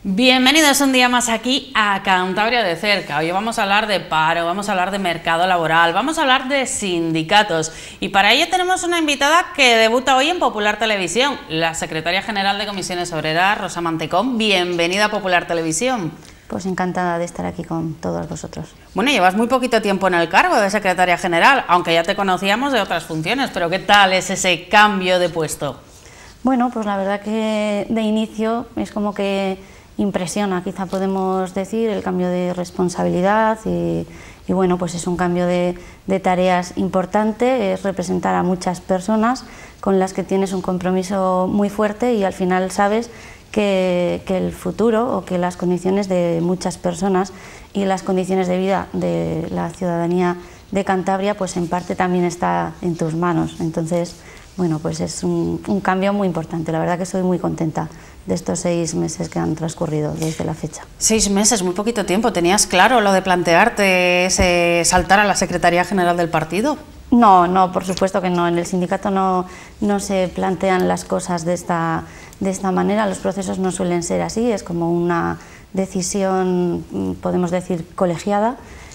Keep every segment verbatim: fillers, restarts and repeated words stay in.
Bienvenidos un día más aquí a Cantabria de cerca. Hoy vamos a hablar de paro, vamos a hablar de mercado laboral, vamos a hablar de sindicatos y para ello tenemos una invitada que debuta hoy en Popular Televisión, la secretaria general de Comisiones Obreras, Rosa Mantecón. Bienvenida a Popular Televisión. Pues encantada de estar aquí con todos vosotros. Bueno, llevas muy poquito tiempo en el cargo de secretaria general, aunque ya te conocíamos de otras funciones, pero ¿qué tal es ese cambio de puesto? Bueno, pues la verdad que de inicio es como que impresiona, quizá podemos decir, el cambio de responsabilidad y, y bueno, pues es un cambio de, de tareas importante, es representar a muchas personas con las que tienes un compromiso muy fuerte y al final sabes que, que el futuro o que las condiciones de muchas personas y las condiciones de vida de la ciudadanía de Cantabria pues en parte también está en tus manos. Entonces, bueno, pues es un, un cambio muy importante, la verdad que estoy muy contenta de estos seis meses que han transcurrido desde la fecha. Seis meses, muy poquito tiempo. ¿Tenías claro lo de plantearte ese saltar a la Secretaría General del partido? No, no, por supuesto que no. En el sindicato no, no se plantean las cosas de esta, de esta manera, los procesos no suelen ser así, es como una decisión, podemos decir, colegiada.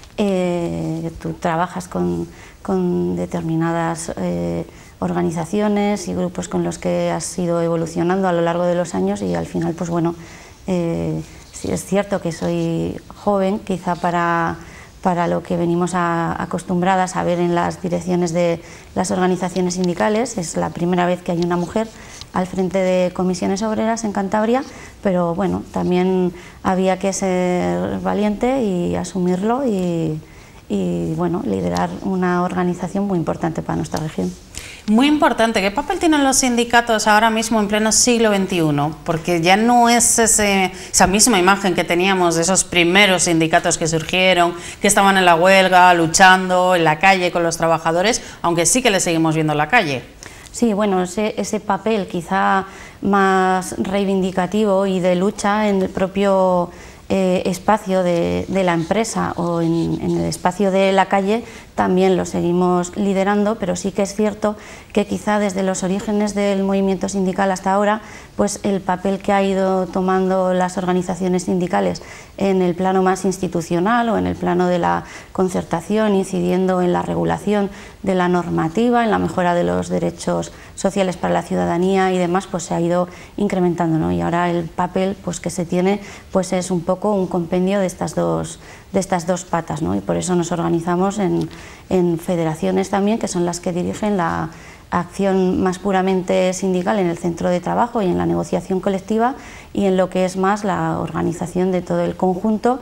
Eh, tú trabajas con, con determinadas eh, organizaciones y grupos con los que has ido evolucionando a lo largo de los años y al final, pues bueno, eh, sí es cierto que soy joven, quizá para, para lo que venimos a, acostumbradas a ver en las direcciones de las organizaciones sindicales. Es la primera vez que hay una mujer al frente de Comisiones Obreras en Cantabria, pero bueno, también había que ser valiente y asumirlo y, y bueno, liderar una organización muy importante para nuestra región. Muy importante. ¿Qué papel tienen los sindicatos ahora mismo en pleno siglo veintiuno? Porque ya no es ese, esa misma imagen que teníamos de esos primeros sindicatos que surgieron, que estaban en la huelga, luchando en la calle con los trabajadores, aunque sí que les seguimos viendo en la calle. Sí, bueno, ese, ese papel quizá más reivindicativo y de lucha en el propio eh, espacio de, de la empresa o en, en el espacio de la calle también lo seguimos liderando, pero sí que es cierto que quizá desde los orígenes del movimiento sindical hasta ahora, pues el papel que ha ido tomando las organizaciones sindicales en el plano más institucional o en el plano de la concertación, incidiendo en la regulación de la normativa, en la mejora de los derechos sociales para la ciudadanía y demás, pues se ha ido incrementando, ¿no? Y ahora el papel pues que se tiene pues es un poco un compendio de estas dos de estas dos patas, ¿no? Y por eso nos organizamos en, en federaciones también, que son las que dirigen la acción más puramente sindical en el centro de trabajo y en la negociación colectiva y en lo que es más la organización de todo el conjunto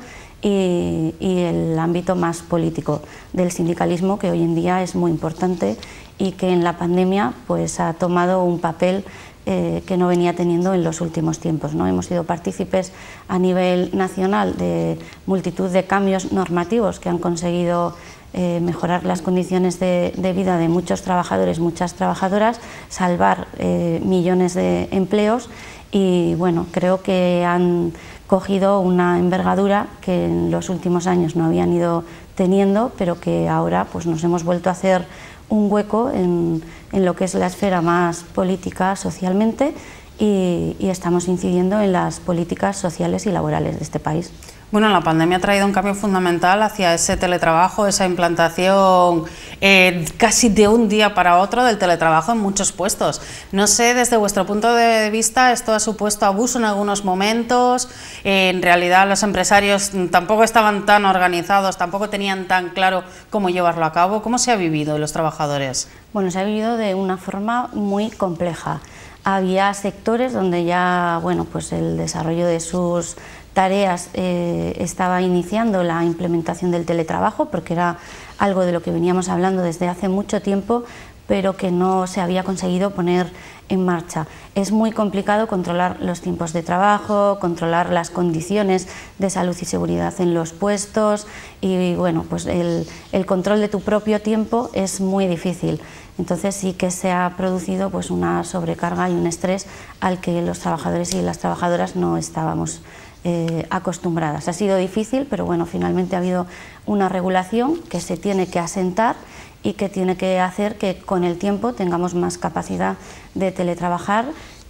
y, y el ámbito más político del sindicalismo, que hoy en día es muy importante y que en la pandemia pues ha tomado un papel Eh, que no venía teniendo en los últimos tiempos, ¿no? Hemos sido partícipes a nivel nacional de multitud de cambios normativos que han conseguido eh, mejorar las condiciones de, de vida de muchos trabajadores, muchas trabajadoras, salvar eh, millones de empleos y bueno, creo que han cogido una envergadura que en los últimos años no habían ido teniendo, pero que ahora pues nos hemos vuelto a hacer un hueco en, en lo que es la esfera más política socialmente y, y estamos incidiendo en las políticas sociales y laborales de este país. Bueno, la pandemia ha traído un cambio fundamental hacia ese teletrabajo, esa implantación eh, casi de un día para otro del teletrabajo en muchos puestos. No sé, desde vuestro punto de vista, ¿esto ha supuesto abuso en algunos momentos? Eh, en realidad los empresarios tampoco estaban tan organizados, tampoco tenían tan claro cómo llevarlo a cabo. ¿Cómo se ha vivido los trabajadores? Bueno, se ha vivido de una forma muy compleja. Había sectores donde ya, bueno, pues el desarrollo de sus tareas eh, estaba iniciando la implementación del teletrabajo, porque era algo de lo que veníamos hablando desde hace mucho tiempo, pero que no se había conseguido poner en marcha. Es muy complicado controlar los tiempos de trabajo, controlar las condiciones de salud y seguridad en los puestos y bueno, pues el, el control de tu propio tiempo es muy difícil. Entonces sí que se ha producido pues una sobrecarga y un estrés al que los trabajadores y las trabajadoras no estábamos Eh, acostumbradas. Ha sido difícil, pero bueno, finalmente ha habido una regulación que se tiene que asentar y que tiene que hacer que con el tiempo tengamos más capacidad de teletrabajar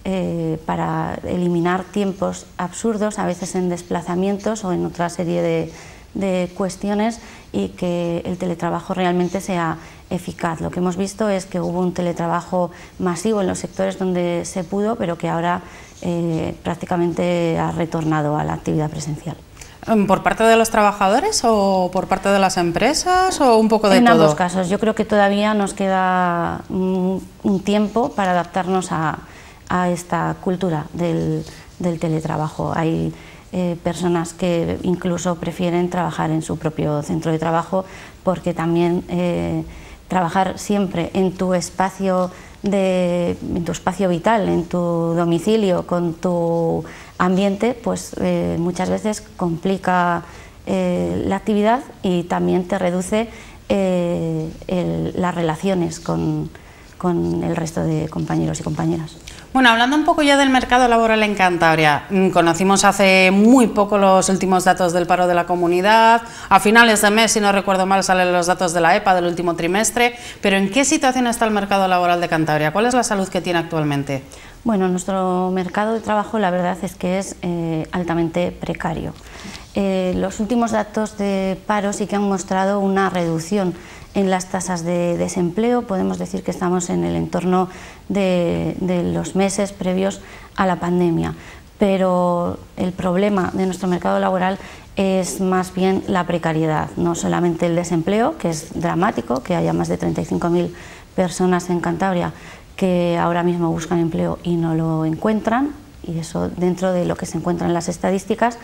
eh, para eliminar tiempos absurdos, a veces en desplazamientos o en otra serie de, de cuestiones, y que el teletrabajo realmente sea eficaz. Lo que hemos visto es que hubo un teletrabajo masivo en los sectores donde se pudo, pero que ahora eh, prácticamente ha retornado a la actividad presencial. ¿Por parte de los trabajadores o por parte de las empresas o un poco de en todo? En ambos casos. Yo creo que todavía nos queda un, un tiempo para adaptarnos a, a esta cultura del, del teletrabajo. Hay eh, personas que incluso prefieren trabajar en su propio centro de trabajo, porque también eh, trabajar siempre en tu espacio de, en tu espacio vital, en tu domicilio, con tu ambiente, pues eh, muchas veces complica eh, la actividad y también te reduce eh, el, las relaciones con, con el resto de compañeros y compañeras. Bueno, hablando un poco ya del mercado laboral en Cantabria, conocimos hace muy poco los últimos datos del paro de la comunidad. A finales de mes, si no recuerdo mal, salen los datos de la E P A del último trimestre, pero ¿en qué situación está el mercado laboral de Cantabria? ¿Cuál es la salud que tiene actualmente? Bueno, nuestro mercado de trabajo, la verdad es que es eh, altamente precario. Eh, los últimos datos de paro sí que han mostrado una reducción en las tasas de desempleo. Podemos decir que estamos en el entorno de, de los meses previos a la pandemia, pero el problema de nuestro mercado laboral es más bien la precariedad, no solamente el desempleo, que es dramático, que haya más de treinta y cinco mil personas en Cantabria que ahora mismo buscan empleo y no lo encuentran, y eso dentro de lo que se encuentra en las estadísticas,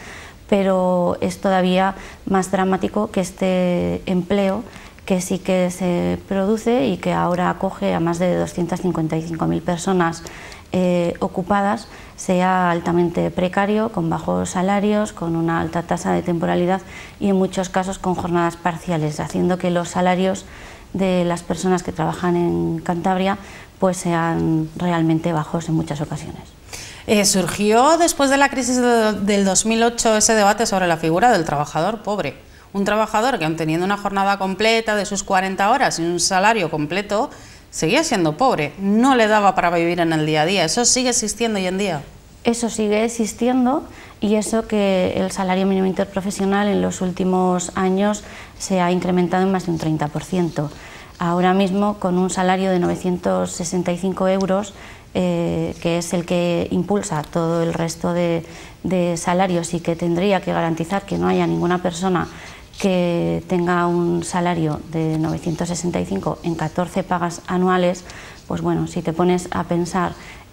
pero es todavía más dramático que este empleo, que sí que se produce y que ahora acoge a más de doscientas cincuenta y cinco mil personas eh, ocupadas, sea altamente precario, con bajos salarios, con una alta tasa de temporalidad y en muchos casos con jornadas parciales, haciendo que los salarios de las personas que trabajan en Cantabria pues sean realmente bajos en muchas ocasiones. Eh, surgió después de la crisis de, del dos mil ocho ese debate sobre la figura del trabajador pobre. Un trabajador que, aun teniendo una jornada completa de sus cuarenta horas y un salario completo, seguía siendo pobre, no le daba para vivir en el día a día. ¿Eso sigue existiendo hoy en día? Eso sigue existiendo, y eso que el salario mínimo interprofesional en los últimos años se ha incrementado en más de un treinta por ciento. Ahora mismo, con un salario de novecientos sesenta y cinco euros, eh, que es el que impulsa todo el resto de, de salarios y que tendría que garantizar que no haya ninguna persona que tenga un salario de novecientos sesenta y cinco en catorce pagas anuales, pues bueno, si te pones a pensar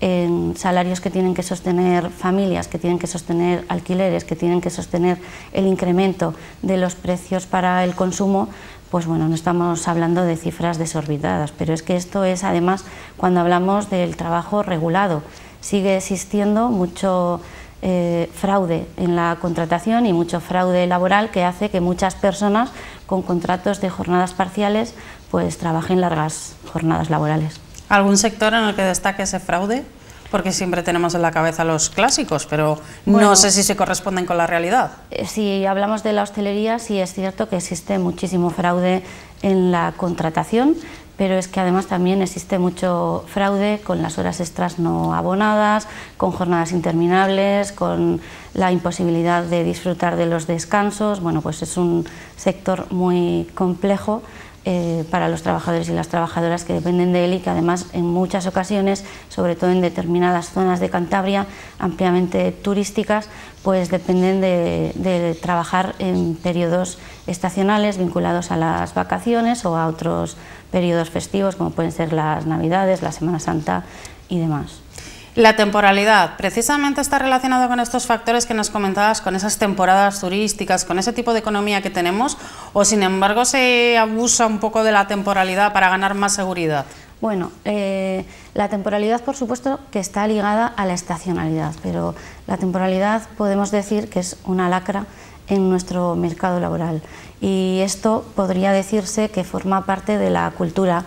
en salarios que tienen que sostener familias, que tienen que sostener alquileres, que tienen que sostener el incremento de los precios para el consumo, pues bueno, no estamos hablando de cifras desorbitadas, pero es que esto es además cuando hablamos del trabajo regulado. Sigue existiendo mucho eh, fraude en la contratación y mucho fraude laboral que hace que muchas personas con contratos de jornadas parciales pues trabajen largas jornadas laborales. ¿Algún sector en el que destaque ese fraude? Porque siempre tenemos en la cabeza los clásicos, pero bueno, no sé si se corresponden con la realidad. Si hablamos de la hostelería, sí es cierto que existe muchísimo fraude en la contratación, pero es que además también existe mucho fraude con las horas extras no abonadas, con jornadas interminables, con la imposibilidad de disfrutar de los descansos. Bueno, pues es un sector muy complejo Eh, para los trabajadores y las trabajadoras que dependen de él, y que además en muchas ocasiones, sobre todo en determinadas zonas de Cantabria ampliamente turísticas, pues dependen de, de trabajar en periodos estacionales vinculados a las vacaciones o a otros periodos festivos como pueden ser las Navidades, la Semana Santa y demás. La temporalidad, precisamente está relacionado con estos factores que nos comentabas, con esas temporadas turísticas, con ese tipo de economía que tenemos, o sin embargo se abusa un poco de la temporalidad para ganar más seguridad. Bueno, eh, la temporalidad por supuesto que está ligada a la estacionalidad, pero la temporalidad podemos decir que es una lacra en nuestro mercado laboral, y esto podría decirse que forma parte de la cultura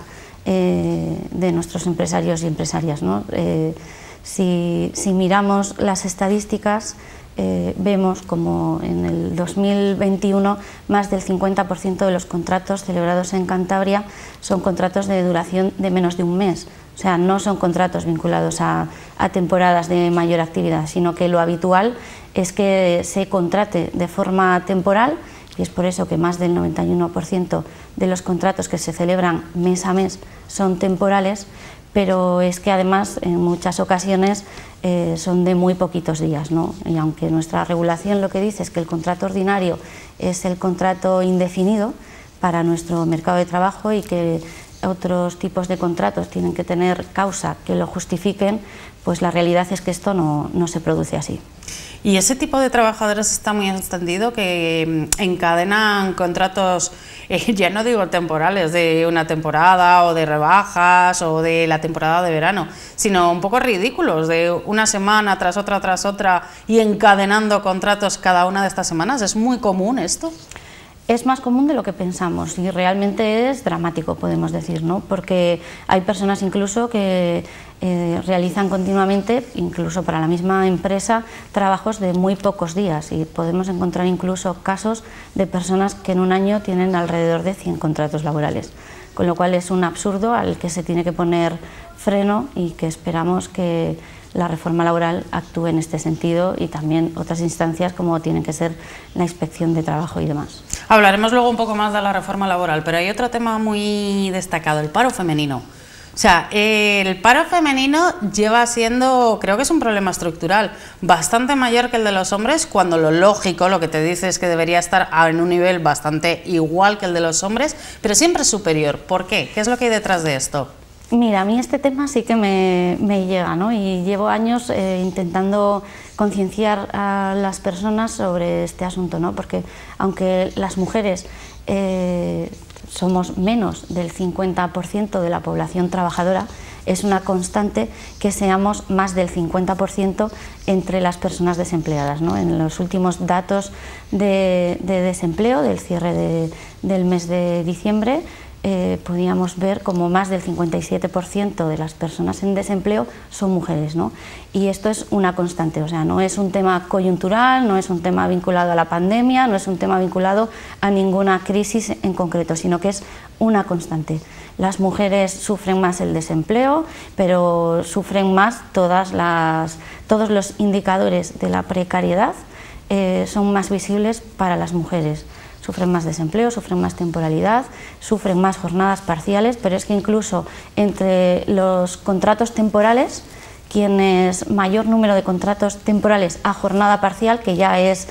eh, de nuestros empresarios y empresarias, ¿no? Eh, Si, si miramos las estadísticas, eh, vemos como en el dos mil veintiuno más del cincuenta por ciento de los contratos celebrados en Cantabria son contratos de duración de menos de un mes. O sea, no son contratos vinculados a, a temporadas de mayor actividad, sino que lo habitual es que se contrate de forma temporal, y es por eso que más del noventa y uno por ciento de los contratos que se celebran mes a mes son temporales, pero es que además en muchas ocasiones eh, son de muy poquitos días, ¿no? Y aunque nuestra regulación lo que dice es que el contrato ordinario es el contrato indefinido para nuestro mercado de trabajo y que otros tipos de contratos tienen que tener causa que lo justifiquen, pues la realidad es que esto no, no se produce así. Y ese tipo de trabajadores está muy extendido, que encadenan contratos, eh, ya no digo temporales, de una temporada o de rebajas o de la temporada de verano, sino un poco ridículos, de una semana tras otra tras otra y encadenando contratos cada una de estas semanas. ¿Es muy común esto? Es más común de lo que pensamos y realmente es dramático, podemos decir, ¿no? Porque hay personas incluso que eh, realizan continuamente, incluso para la misma empresa, trabajos de muy pocos días, y podemos encontrar incluso casos de personas que en un año tienen alrededor de cien contratos laborales, con lo cual es un absurdo al que se tiene que poner freno y que esperamos que la reforma laboral actúe en este sentido, y también otras instancias como tienen que ser la inspección de trabajo y demás. Hablaremos luego un poco más de la reforma laboral, pero hay otro tema muy destacado, el paro femenino. O sea, el paro femenino lleva siendo, creo que es un problema estructural, bastante mayor que el de los hombres, cuando lo lógico, lo que te dice es que debería estar en un nivel bastante igual que el de los hombres, pero siempre superior. ¿Por qué? ¿Qué es lo que hay detrás de esto? Mira, a mí este tema sí que me, me llega, ¿no? Y llevo años eh, intentando concienciar a las personas sobre este asunto, ¿no? Porque aunque las mujeres eh, somos menos del cincuenta por ciento de la población trabajadora, es una constante que seamos más del cincuenta por ciento entre las personas desempleadas, ¿no? En los últimos datos de, de desempleo del cierre de, del mes de diciembre, Eh, podíamos ver como más del cincuenta y siete por ciento de las personas en desempleo son mujeres, ¿no? Y esto es una constante, o sea, no es un tema coyuntural, no es un tema vinculado a la pandemia, no es un tema vinculado a ninguna crisis en concreto, sino que es una constante. Las mujeres sufren más el desempleo, pero sufren más todas las, todos los indicadores de la precariedad eh, son más visibles para las mujeres. Sufren más desempleo, sufren más temporalidad, sufren más jornadas parciales, pero es que incluso entre los contratos temporales, quienes mayor número de contratos temporales a jornada parcial, que ya es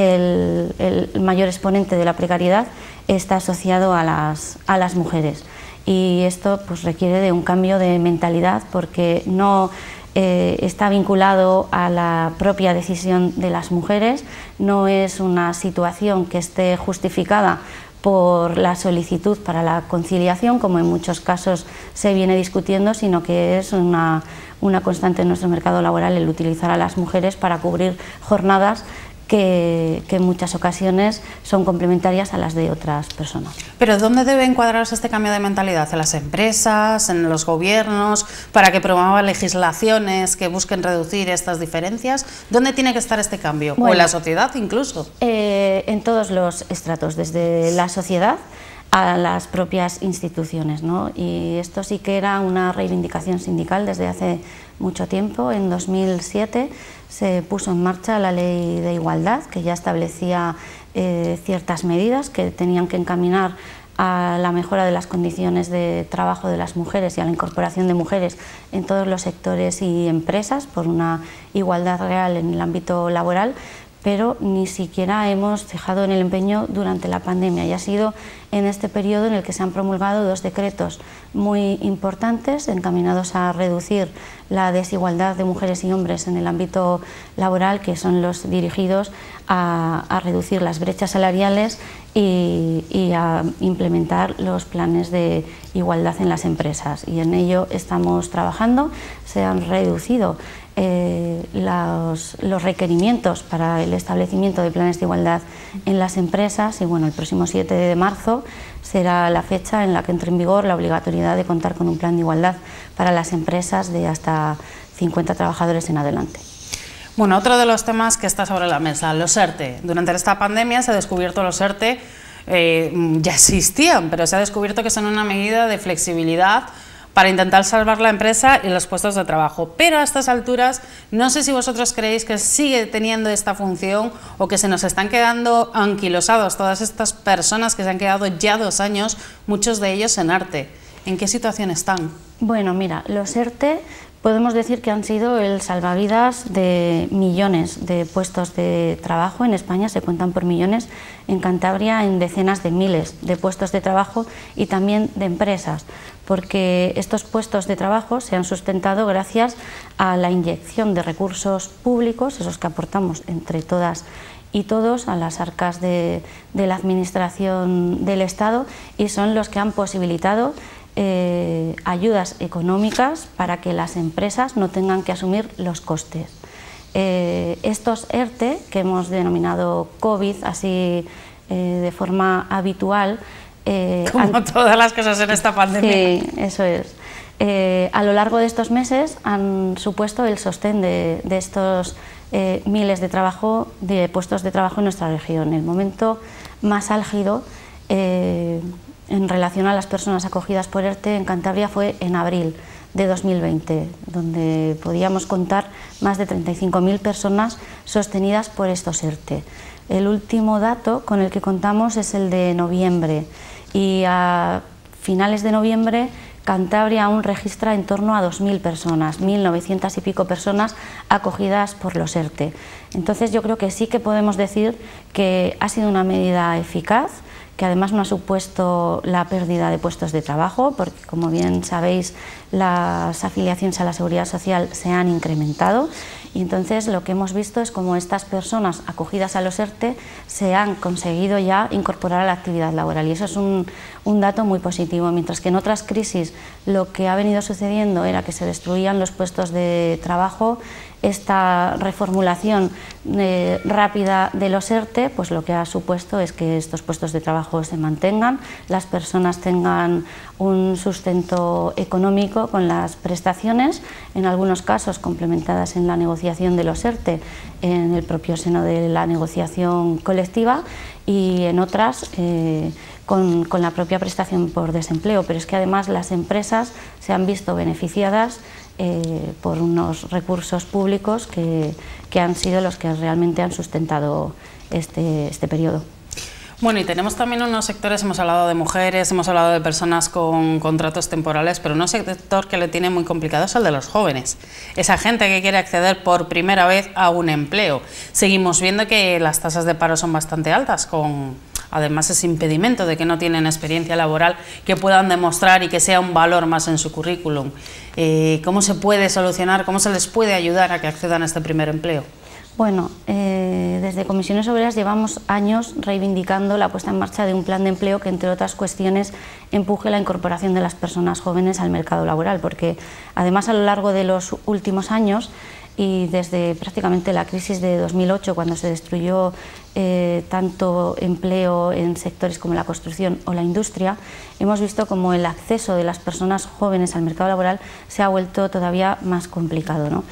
el, el mayor exponente de la precariedad, está asociado a las, a las mujeres. Y esto pues requiere de un cambio de mentalidad, porque no Eh, está vinculado a la propia decisión de las mujeres, no es una situación que esté justificada por la solicitud para la conciliación, como en muchos casos se viene discutiendo, sino que es una, una constante en nuestro mercado laboral el utilizar a las mujeres para cubrir jornadas Que, que en muchas ocasiones son complementarias a las de otras personas. Pero ¿dónde debe encuadrarse este cambio de mentalidad? ¿En las empresas, en los gobiernos, para que promuevan legislaciones que busquen reducir estas diferencias? ¿Dónde tiene que estar este cambio? Bueno, ¿o en la sociedad incluso? Eh, en todos los estratos, desde la sociedad a las propias instituciones, ¿no? Y esto sí que era una reivindicación sindical desde hace mucho tiempo. En dos mil siete se puso en marcha la Ley de Igualdad, que ya establecía eh, ciertas medidas que tenían que encaminar a la mejora de las condiciones de trabajo de las mujeres y a la incorporación de mujeres en todos los sectores y empresas por una igualdad real en el ámbito laboral, pero ni siquiera hemos dejado en el empeño durante la pandemia, y ha sido en este periodo en el que se han promulgado dos decretos muy importantes encaminados a reducir la desigualdad de mujeres y hombres en el ámbito laboral, que son los dirigidos a, a reducir las brechas salariales y, y a implementar los planes de igualdad en las empresas, y en ello estamos trabajando. Se han reducido Eh, los, los requerimientos para el establecimiento de planes de igualdad en las empresas, y bueno, el próximo siete de marzo será la fecha en la que entre en vigor la obligatoriedad de contar con un plan de igualdad para las empresas de hasta cincuenta trabajadores en adelante. Bueno, otro de los temas que está sobre la mesa, los ERTE. Durante esta pandemia se ha descubierto los ERTE, eh, ya existían, pero se ha descubierto que son una medida de flexibilidad para intentar salvar la empresa y los puestos de trabajo. Pero a estas alturas, no sé si vosotros creéis que sigue teniendo esta función o que se nos están quedando anquilosados todas estas personas que se han quedado ya dos años, muchos de ellos en ERTE. ¿En qué situación están? Bueno, mira, los ERTE podemos decir que han sido el salvavidas de millones de puestos de trabajo. En España se cuentan por millones, en Cantabria en decenas de miles de puestos de trabajo y también de empresas, porque estos puestos de trabajo se han sustentado gracias a la inyección de recursos públicos, esos que aportamos entre todas y todos a las arcas de, de la administración del Estado, y son los que han posibilitado Eh, ayudas económicas para que las empresas no tengan que asumir los costes. Eh, estos ERTE, que hemos denominado COVID así eh, de forma habitual, eh, como han, todas las cosas en esta pandemia. Sí, eso es. Eh, a lo largo de estos meses han supuesto el sostén de, de estos eh, miles de trabajo, de puestos de trabajo en nuestra región. El momento más álgido eh, en relación a las personas acogidas por ERTE en Cantabria fue en abril de dos mil veinte, donde podíamos contar más de treinta y cinco mil personas sostenidas por estos ERTE. El último dato con el que contamos es el de noviembre, y a finales de noviembre Cantabria aún registra en torno a dos mil personas, mil novecientas y pico personas acogidas por los ERTE. Entonces yo creo que sí que podemos decir que ha sido una medida eficaz, que además no ha supuesto la pérdida de puestos de trabajo, porque como bien sabéis las afiliaciones a la Seguridad Social se han incrementado, y entonces lo que hemos visto es cómo estas personas acogidas a los ERTE se han conseguido ya incorporar a la actividad laboral, y eso es un, un dato muy positivo. Mientras que en otras crisis lo que ha venido sucediendo era que se destruían los puestos de trabajo, esta reformulación eh, rápida de los ERTE, pues lo que ha supuesto es que estos puestos de trabajo se mantengan, las personas tengan un sustento económico con las prestaciones, en algunos casos complementadas en la negociación de los ERTE en el propio seno de la negociación colectiva, y en otras eh, con, con la propia prestación por desempleo. Pero es que además las empresas se han visto beneficiadas Eh, por unos recursos públicos que, que han sido los que realmente han sustentado este, este periodo. Bueno, y tenemos también unos sectores, hemos hablado de mujeres, hemos hablado de personas con contratos temporales, pero un sector que le tiene muy complicado es el de los jóvenes, esa gente que quiere acceder por primera vez a un empleo. Seguimos viendo que las tasas de paro son bastante altas, con además ese impedimento de que no tienen experiencia laboral que puedan demostrar y que sea un valor más en su currículum. Eh, ¿Cómo se puede solucionar, cómo se les puede ayudar a que accedan a este primer empleo? Bueno, eh, desde Comisiones Obreras llevamos años reivindicando la puesta en marcha de un plan de empleo que, entre otras cuestiones, empuje la incorporación de las personas jóvenes al mercado laboral, porque además a lo largo de los últimos años y desde prácticamente la crisis de dos mil ocho, cuando se destruyó eh, tanto empleo en sectores como la construcción o la industria, hemos visto como el acceso de las personas jóvenes al mercado laboral se ha vuelto todavía más complicado, ¿no?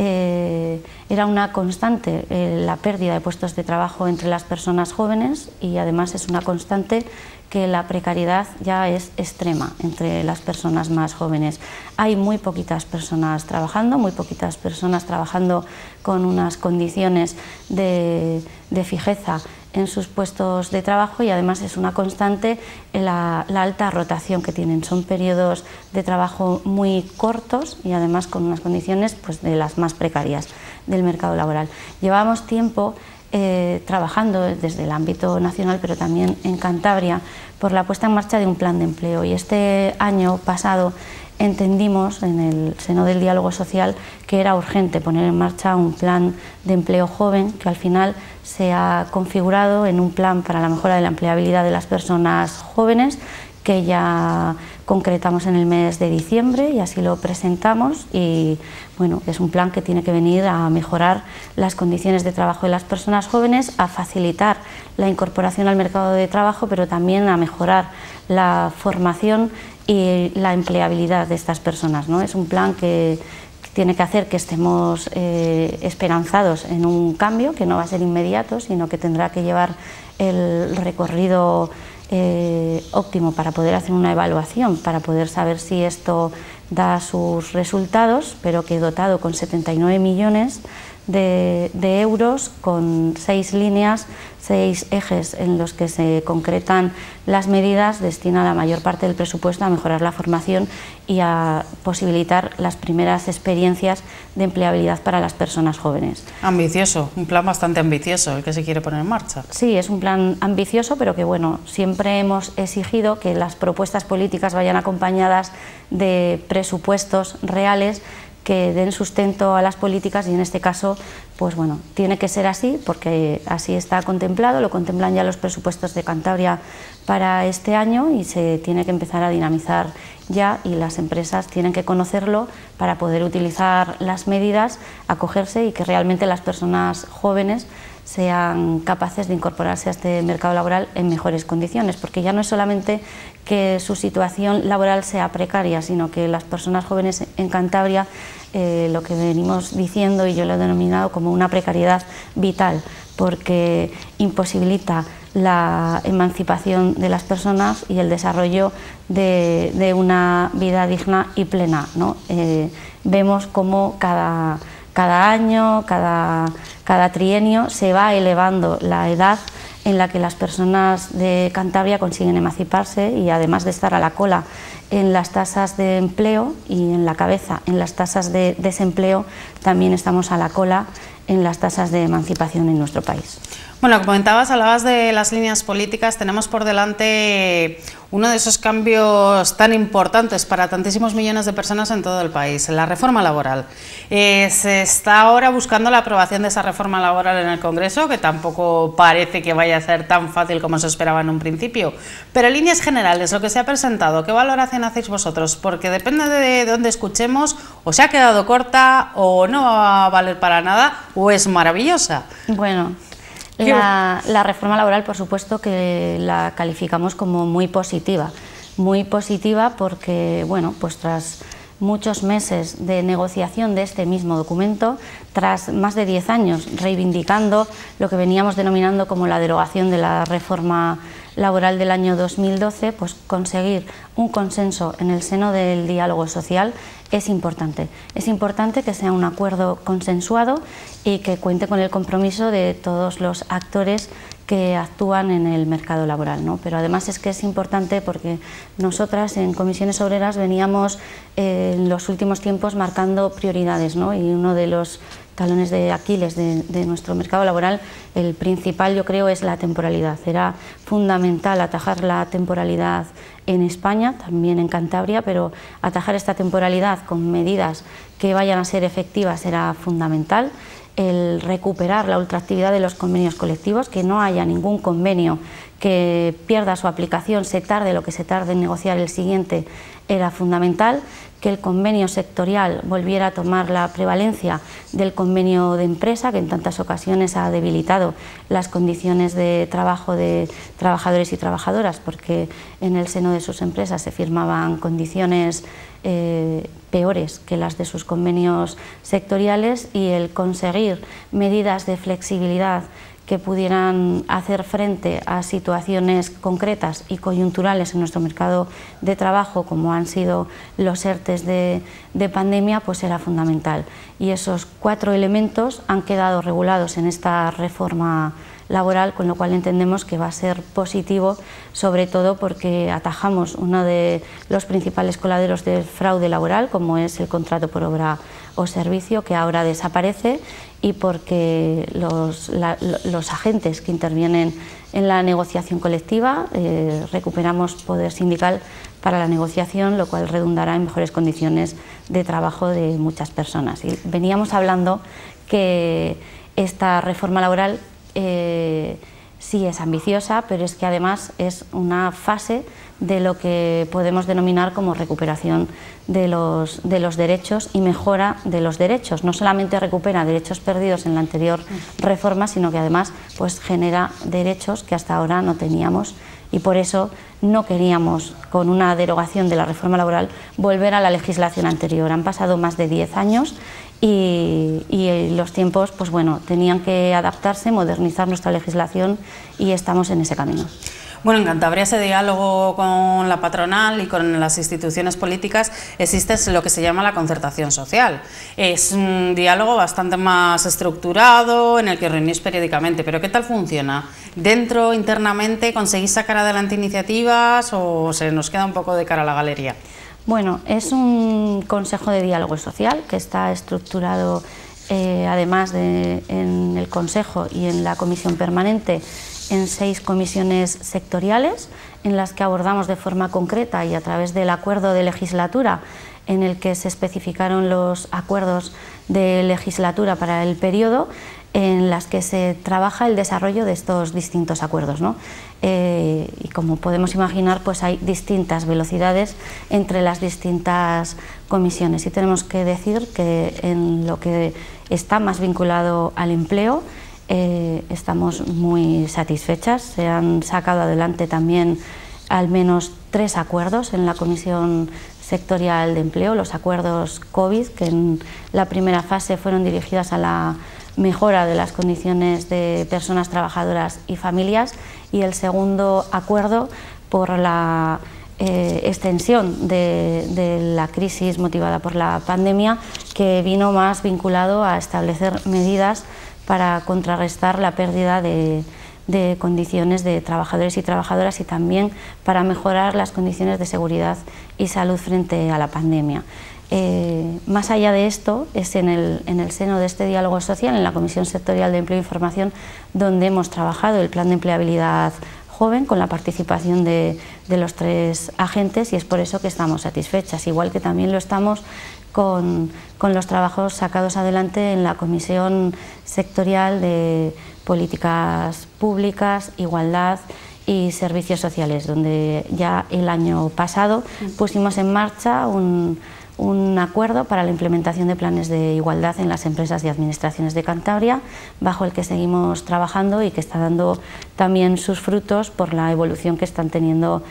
Eh, era una constante eh, la pérdida de puestos de trabajo entre las personas jóvenes, y además es una constante que la precariedad ya es extrema entre las personas más jóvenes. Hay muy poquitas personas trabajando, muy poquitas personas trabajando con unas condiciones de, de fijeza en sus puestos de trabajo, y además es una constante la, la alta rotación que tienen. Son periodos de trabajo muy cortos y además con unas condiciones pues, de las más precarias del mercado laboral. Llevamos tiempo Eh, trabajando desde el ámbito nacional, pero también en Cantabria, por la puesta en marcha de un plan de empleo, y este año pasado entendimos en el seno del diálogo social que era urgente poner en marcha un plan de empleo joven, que al final se ha configurado en un plan para la mejora de la empleabilidad de las personas jóvenes, que ya concretamos en el mes de diciembre y así lo presentamos, y bueno, es un plan que tiene que venir a mejorar las condiciones de trabajo de las personas jóvenes, a facilitar la incorporación al mercado de trabajo, pero también a mejorar la formación y la empleabilidad de estas personas, ¿no? Es un plan que tiene que hacer que estemos eh, esperanzados en un cambio que no va a ser inmediato, sino que tendrá que llevar el recorrido eh, óptimo para poder hacer una evaluación, para poder saber si esto da sus resultados, pero que dotado con setenta y nueve millones de, de euros, con seis líneas, seis ejes en los que se concretan las medidas, destina la mayor parte del presupuesto a mejorar la formación y a posibilitar las primeras experiencias de empleabilidad para las personas jóvenes. Ambicioso, un plan bastante ambicioso el que se quiere poner en marcha. Sí, es un plan ambicioso, pero que bueno, siempre hemos exigido que las propuestas políticas vayan acompañadas de presupuestos reales que den sustento a las políticas, y en este caso, pues bueno, tiene que ser así, porque así está contemplado, lo contemplan ya los presupuestos de Cantabria para este año y se tiene que empezar a dinamizar ya, y las empresas tienen que conocerlo para poder utilizar las medidas, acogerse y que realmente las personas jóvenes sean capaces de incorporarse a este mercado laboral en mejores condiciones, porque ya no es solamente que su situación laboral sea precaria, sino que las personas jóvenes en Cantabria, eh, lo que venimos diciendo, y yo lo he denominado como una precariedad vital, porque imposibilita la emancipación de las personas y el desarrollo de, de una vida digna y plena, ¿no? Eh, vemos cómo cada, cada año, cada, cada trienio se va elevando la edad en la que las personas de Cantabria consiguen emanciparse, y además de estar a la cola en las tasas de empleo y en la cabeza en las tasas de desempleo, también estamos a la cola en las tasas de emancipación en nuestro país. Bueno, como comentabas, hablabas de las líneas políticas. Tenemos por delante uno de esos cambios tan importantes para tantísimos millones de personas en todo el país, la reforma laboral. Eh, se está ahora buscando la aprobación de esa reforma laboral en el Congreso, que tampoco parece que vaya a ser tan fácil como se esperaba en un principio. Pero en líneas generales, lo que se ha presentado, ¿qué valoración hacéis vosotros? Porque depende de dónde escuchemos, o se ha quedado corta, o no va a valer para nada, o es maravillosa. Bueno, La, la reforma laboral, por supuesto, que la calificamos como muy positiva, muy positiva porque, bueno, pues tras muchos meses de negociación de este mismo documento, tras más de diez años reivindicando lo que veníamos denominando como la derogación de la reforma laboral del año dos mil doce, pues conseguir un consenso en el seno del diálogo social es importante. Es importante que sea un acuerdo consensuado y que cuente con el compromiso de todos los actores que actúan en el mercado laboral, ¿no? Pero además es que es importante porque nosotras en Comisiones Obreras veníamos eh, en los últimos tiempos marcando prioridades, ¿no? Y uno de los talones de Aquiles de, de nuestro mercado laboral, el principal, yo creo, es la temporalidad. Era fundamental atajar la temporalidad en España, también en Cantabria, pero atajar esta temporalidad con medidas que vayan a ser efectivas era fundamental. El recuperar la ultraactividad de los convenios colectivos, que no haya ningún convenio que pierda su aplicación, se tarde lo que se tarde en negociar el siguiente, era fundamental. Que el convenio sectorial volviera a tomar la prevalencia del convenio de empresa, que en tantas ocasiones ha debilitado las condiciones de trabajo de trabajadores y trabajadoras, porque en el seno de sus empresas se firmaban condiciones eh, peores que las de sus convenios sectoriales, y el conseguir medidas de flexibilidad que pudieran hacer frente a situaciones concretas y coyunturales en nuestro mercado de trabajo, como han sido los ERTES de, de pandemia, pues era fundamental. Y esos cuatro elementos han quedado regulados en esta reforma laboral, con lo cual entendemos que va a ser positivo, sobre todo porque atajamos uno de los principales coladeros del fraude laboral, como es el contrato por obra o servicio, que ahora desaparece, y porque los, la, los agentes que intervienen en la negociación colectiva eh, recuperamos poder sindical para la negociación, lo cual redundará en mejores condiciones de trabajo de muchas personas. Y veníamos hablando que esta reforma laboral eh, sí es ambiciosa, pero es que además es una fase de lo que podemos denominar como recuperación de los, de los derechos y mejora de los derechos. No solamente recupera derechos perdidos en la anterior reforma, sino que además pues, genera derechos que hasta ahora no teníamos, y por eso no queríamos, con una derogación de la reforma laboral, volver a la legislación anterior. Han pasado más de diez años y, y los tiempos pues, bueno, tenían que adaptarse, modernizar nuestra legislación, y estamos en ese camino. Bueno, en Cantabria ese diálogo con la patronal y con las instituciones políticas existe lo que se llama la concertación social. Es un diálogo bastante más estructurado en el que reunís periódicamente, pero ¿qué tal funciona? ¿Dentro, internamente, conseguís sacar adelante iniciativas o se nos queda un poco de cara a la galería? Bueno, es un consejo de diálogo social que está estructurado eh, además de en el consejo y en la comisión permanente en seis comisiones sectoriales en las que abordamos de forma concreta y a través del acuerdo de legislatura en el que se especificaron los acuerdos de legislatura para el periodo, en las que se trabaja el desarrollo de estos distintos acuerdos, ¿no? Eh, y como podemos imaginar, pues hay distintas velocidades entre las distintas comisiones y tenemos que decir que en lo que está más vinculado al empleo eh, estamos muy satisfechas. Se han sacado adelante también al menos tres acuerdos en la Comisión Sectorial de Empleo, los acuerdos COVID, que en la primera fase fueron dirigidas a la mejora de las condiciones de personas trabajadoras y familias, y el segundo acuerdo por la eh, extensión de, de la crisis motivada por la pandemia, que vino más vinculado a establecer medidas para contrarrestar la pérdida de, de condiciones de trabajadores y trabajadoras y también para mejorar las condiciones de seguridad y salud frente a la pandemia. Eh, más allá de esto, es en el, en el seno de este diálogo social, en la Comisión Sectorial de Empleo e Información, donde hemos trabajado el plan de empleabilidad joven con la participación de, de los tres agentes, y es por eso que estamos satisfechas, igual que también lo estamos con, con los trabajos sacados adelante en la Comisión Sectorial de Políticas Públicas, Igualdad y Servicios Sociales, donde ya el año pasado pusimos en marcha un un acuerdo para la implementación de planes de igualdad en las empresas y administraciones de Cantabria, bajo el que seguimos trabajando y que está dando también sus frutos por la evolución que están teniendo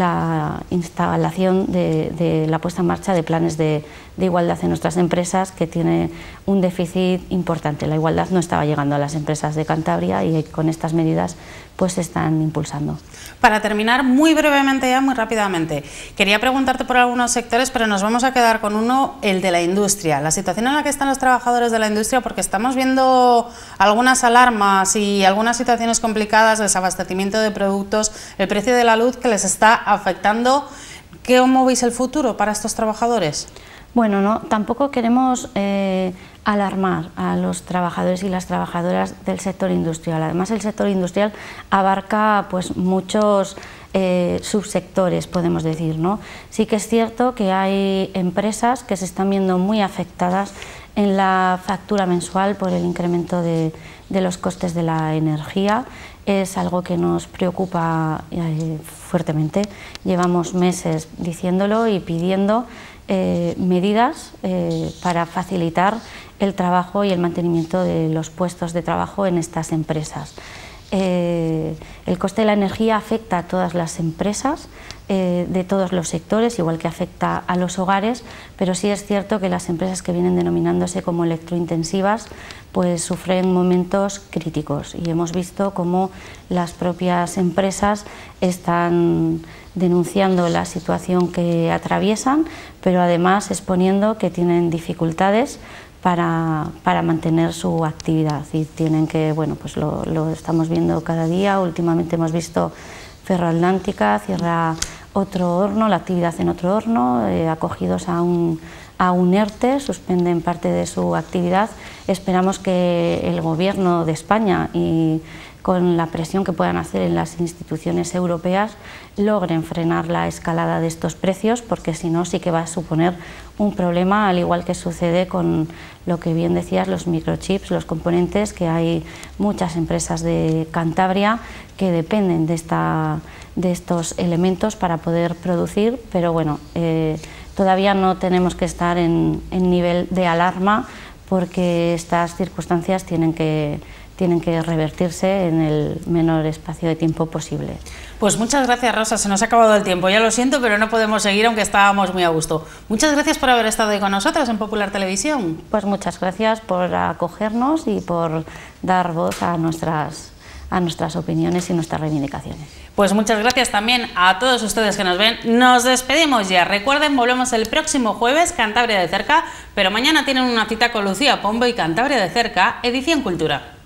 la instalación de, de la puesta en marcha de planes de, de igualdad en nuestras empresas, que tiene un déficit importante. La igualdad no estaba llegando a las empresas de Cantabria y con estas medidas pues se están impulsando. Para terminar, muy brevemente ya, muy rápidamente, quería preguntarte por algunos sectores, pero nos vamos a quedar con uno, el de la industria, la situación en la que están los trabajadores de la industria, porque estamos viendo algunas alarmas y algunas situaciones complicadas, desabastecimiento de productos, el precio de la luz que les está afectando. ¿Cómo veis el futuro para estos trabajadores? Bueno, no, tampoco queremos eh, alarmar a los trabajadores y las trabajadoras del sector industrial. Además, el sector industrial abarca pues muchos eh, subsectores, podemos decir, ¿no? Sí que es cierto que hay empresas que se están viendo muy afectadas en la factura mensual por el incremento de, de los costes de la energía. Es algo que nos preocupa eh, fuertemente. Llevamos meses diciéndolo y pidiendo Eh, medidas eh, para facilitar el trabajo y el mantenimiento de los puestos de trabajo en estas empresas. Eh, el coste de la energía afecta a todas las empresas eh, de todos los sectores, igual que afecta a los hogares, pero sí es cierto que las empresas que vienen denominándose como electrointensivas pues sufren momentos críticos, y hemos visto cómo las propias empresas están denunciando la situación que atraviesan, pero además exponiendo que tienen dificultades para, para mantener su actividad, y tienen que, bueno, pues lo, lo estamos viendo cada día. Últimamente hemos visto Ferroatlántica cierra otro horno, la actividad en otro horno, eh, acogidos a un, a un ERTE, suspenden parte de su actividad. Esperamos que el Gobierno de España, y con la presión que puedan hacer en las instituciones europeas, logren frenar la escalada de estos precios, porque si no sí que va a suponer un problema, al igual que sucede con lo que bien decías, los microchips, los componentes, que hay muchas empresas de Cantabria que dependen de, esta, de estos elementos para poder producir, pero bueno, eh, todavía no tenemos que estar en, en nivel de alarma, porque estas circunstancias tienen que tienen que revertirse en el menor espacio de tiempo posible. Pues muchas gracias, Rosa, se nos ha acabado el tiempo, ya lo siento, pero no podemos seguir, aunque estábamos muy a gusto. Muchas gracias por haber estado hoy con nosotros en Popular Televisión. Pues muchas gracias por acogernos y por dar voz a nuestras, a nuestras opiniones y nuestras reivindicaciones. Pues muchas gracias también a todos ustedes que nos ven. Nos despedimos ya. Recuerden, volvemos el próximo jueves, Cantabria de Cerca, pero mañana tienen una cita con Lucía Pombo y Cantabria de Cerca, edición Cultura.